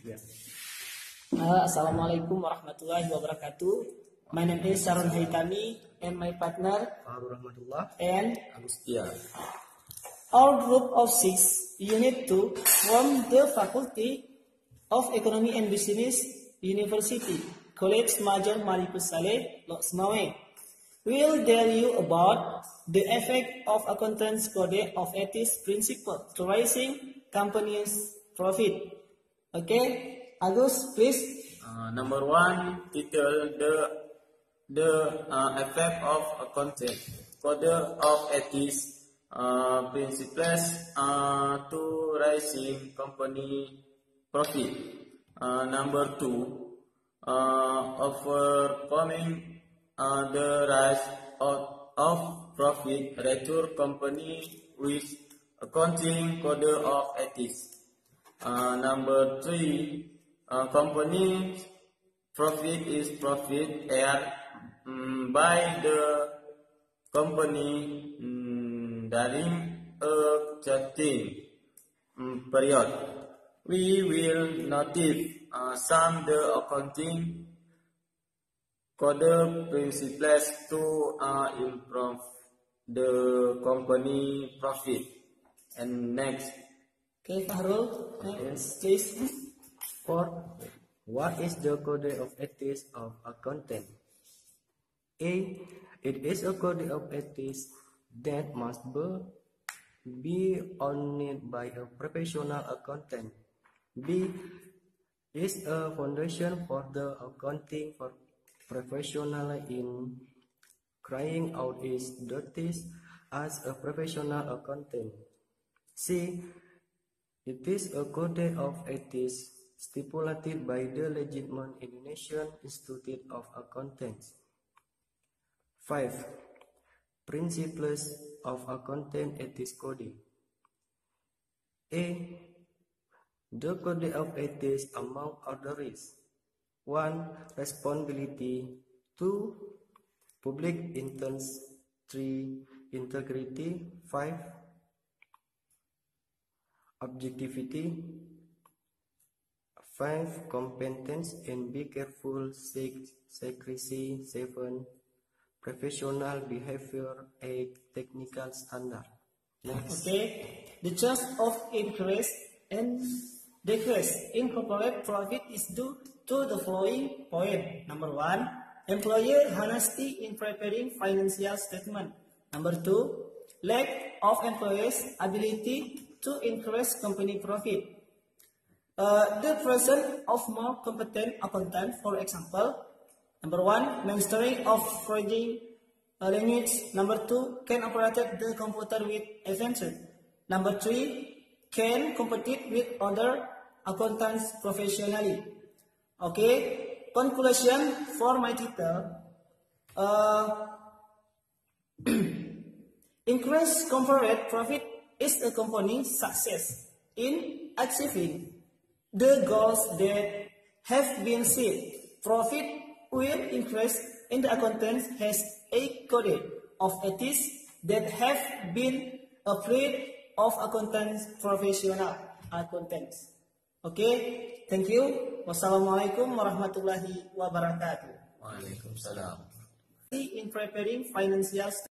Yeah. Assalamualaikum warahmatullahi wabarakatuh. My name is Sharon Haitami and my partner and Agustia. our group of 6 unit 2 from the Faculty of Economy and Business, University College Major Maripus Saleh, Lok Sumawe, will tell you about the effect of accountants code of ethics principle to raising companies' profit. Okay, Agus, please. Number 1, title the effect of accounting code of ethics principles to raising company profit. Number 2, overcoming the rise of profit return company with accounting code of ethics. Number 3, company profit is profit earned by the company during a certain period. We will notice some the accounting code principles to improve the company profit. And next. Okay, Fahrul, next, please. What is the code of ethics of accountant? A. It is a code of ethics that must be honored by a professional accountant. B. Is a foundation for the accounting for professional in carrying out its duties as a professional accountant. C. It is a code of ethics stipulated by the legitimate Indonesian Institute of Accountants. 5. Principles of Accountant Ethics Code. A. The code of ethics among others: 1. Responsibility. 2. Public interest. 3. Integrity. 5. Objectivity. 5. Competence and be careful. 6. Secrecy. 7. Professional behavior. 8. Technical standard. Next. Okay, the charge of increase and decrease in corporate profit is due to the following point. Number 1, employer honesty in preparing financial statement. Number 2, lack of employees' ability to increase company profit. The presence of more competent accountant, for example, number 1, mastering of foreign language. Number 2, can operate the computer with advantage. Number 3, can compete with other accountants professionally. Okay, conclusion for my title. Increased corporate profit is a company's success in achieving the goals that have been set. Profit will increase and the accountant has a code of ethics that have been applied of accountants professional accountants. Okay, thank you. Wassalamualaikum warahmatullahi wabarakatuh. Waalaikumsalam. In preparing financial